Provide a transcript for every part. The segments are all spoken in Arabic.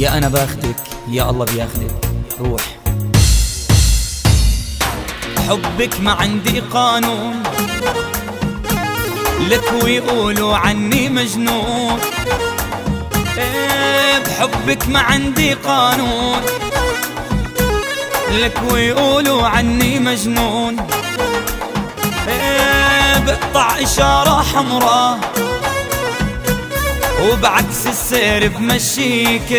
يا أنا باخدك يا الله بياخدك روح. حبك ما عندي قانون، لك ويقولوا عني مجنون. بحبك ما عندي قانون، لك ويقولوا عني مجنون. بقطع إشارة حمراء وبعكس السير بمشيك.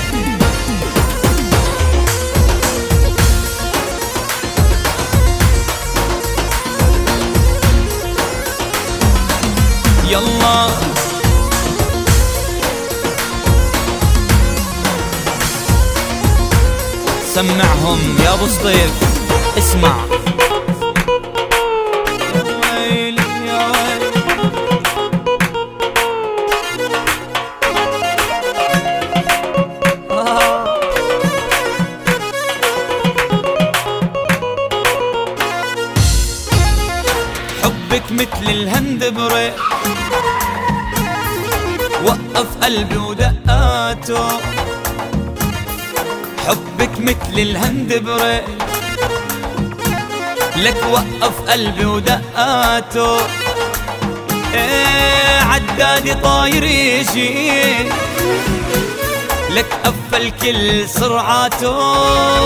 يلا سمعهم يا ابو سطيف، اسمع. حبك مثل الهندبرة، وقف قلبي ودقاته. حبك مثل الهندبرة، لك وقف قلبي ودقاته. عدادي طاير يجي، لك قفل كل سرعاته.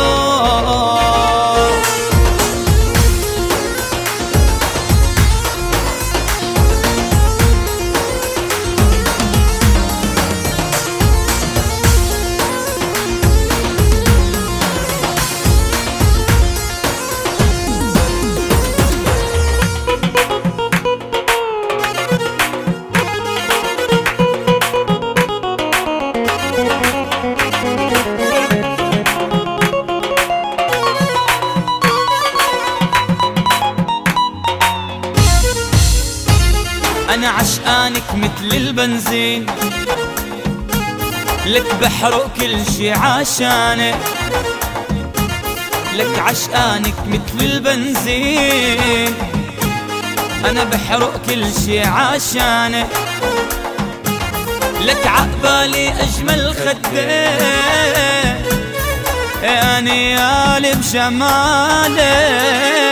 أنا عشقانك مثل البنزين، لك بحرق كل شي عشانك. لك عشقانك مثل البنزين، أنا بحرق كل شي عشانك. لك عقبالي أجمل خدين، يا نيالي بجمالك.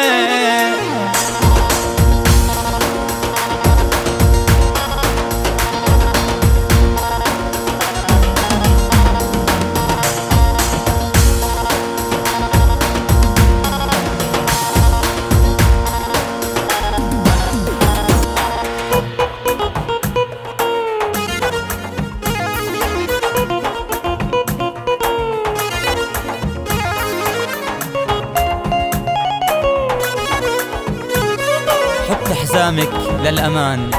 حط حزامك للأمان،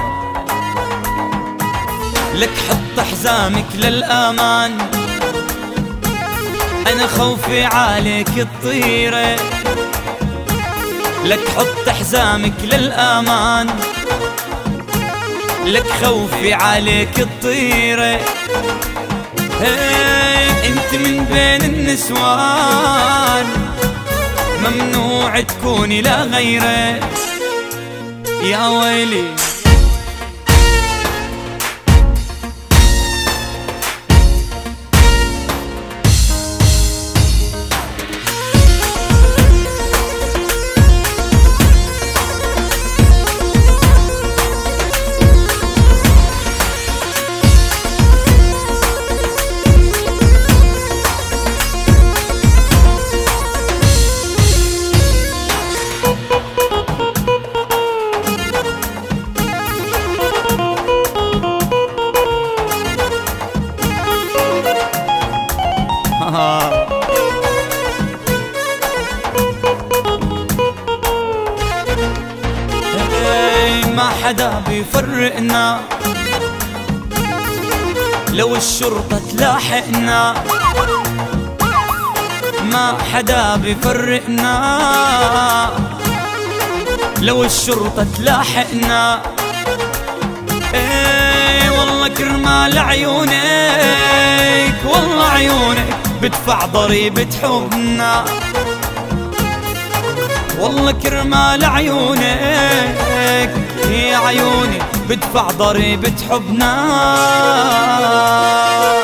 لك حط حزامك للأمان. أنا خوفي عليك تطيري، لك حط حزامك للأمان. لك خوفي عليك تطيري. انت من بين النسوان، ممنوع تكوني لا غيرك. يا ويلي ما حدا بيفرقنا، لو الشرطة تلاحقنا. ما حدا بيفرقنا، لو الشرطة تلاحقنا. والله كرمال عيونك، والله عيونك بدفع ضريبة حبنا. والله كرمال عيونك يا عيوني بدفع ضريبة حبنا.